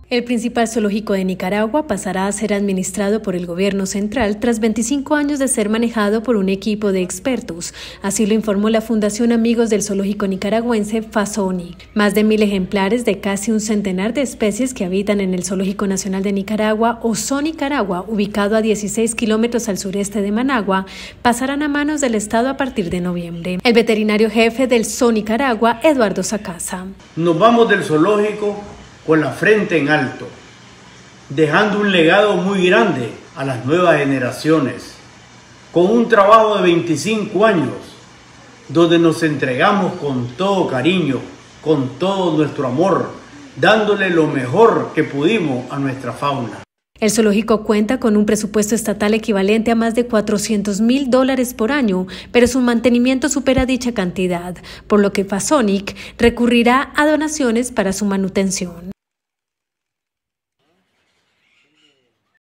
El principal zoológico de Nicaragua pasará a ser administrado por el gobierno central tras 25 años de ser manejado por un equipo de expertos. Así lo informó la Fundación Amigos del Zoológico Nicaragüense, FAZONIC. Más de 1.000 ejemplares de casi un centenar de especies que habitan en el Zoológico Nacional de Nicaragua, o Zoo Nicaragua, ubicado a 16 kilómetros al sureste de Managua, pasarán a manos del Estado a partir de noviembre. El veterinario jefe del Zoo Nicaragua, Eduardo Sacasa. Nos vamos del zoológico con la frente en alto, dejando un legado muy grande a las nuevas generaciones, con un trabajo de 25 años, donde nos entregamos con todo cariño, con todo nuestro amor, dándole lo mejor que pudimos a nuestra fauna. El zoológico cuenta con un presupuesto estatal equivalente a más de $400.000 por año, pero su mantenimiento supera dicha cantidad, por lo que FAZONIC recurrirá a donaciones para su manutención.